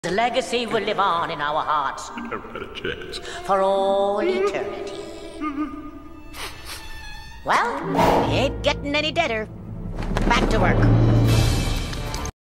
The legacy will live on in our hearts. Never had a chance. For all eternity. Well, we ain't getting any deader. Back to work.